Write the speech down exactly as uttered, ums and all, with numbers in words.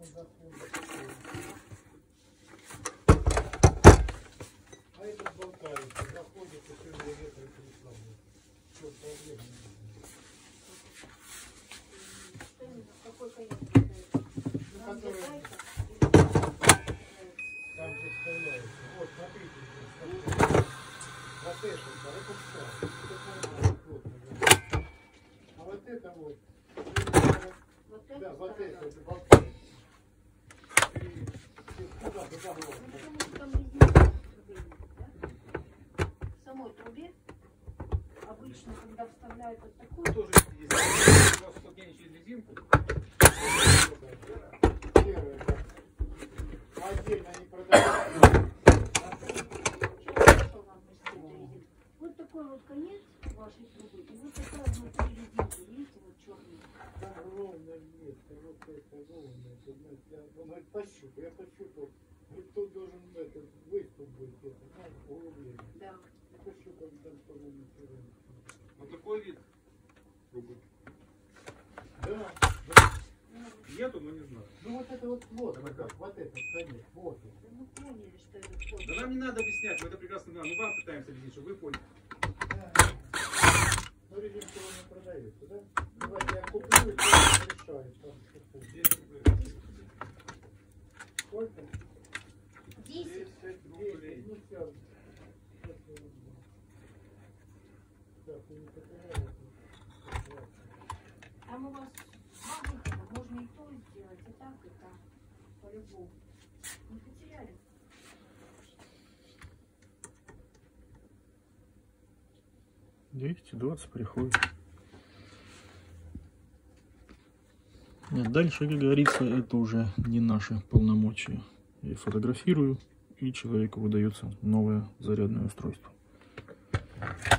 А этот болтается, заходит, и все ветер и прислал. Все, проблема. Какой конец? Ну, который... Там же вставляется. Вот, смотрите, здесь. Вот это, да, это все. Это нормально, плотно. А вот это вот. Вот это? Да, вот сторона. это, это болтается. Куда, куда Ну, было? потому что там резинка в трубе нет, да? В самой трубе обычно, когда вставляют вот такую, Тоже есть. Просто ступени через резинку. Серая, да. Отдельно не продают. хорошо вам вместит резинку. Вот такой вот конец вашей трубы, и вот такая внутри резинки, видите, вот черный. Там ровно место, вот это ровно. Это, знаете, я, он говорит, пощупай, я пощупал. Говорит, тут должен это, выступ быть, это, ну, углубление. Да. Я пощупал, там по-моему, ровно. Вот такой вид трубы. Да, Нету, но не знаю. ну вот это вот, вот, вот, как, вот этот конец, вот он. Да мы поняли, что это входит. Да нам не надо объяснять, мы это прекрасно знаем. Мы вам пытаемся объяснить, чтобы вы поняли. Да. Ну, резинку его не продается, да? Давайте я куплю, и кто решает. Там, сколько? Десять. десять рублей. Ну, все. Так, ты не потерял. Там у вас два выхода, можно и то сделать, и так, и так, по-любому. Не потеряли. двести двадцать приходит. Нет, дальше, как говорится, это уже не наши полномочия. Я фотографирую, и человеку выдается новое зарядное устройство.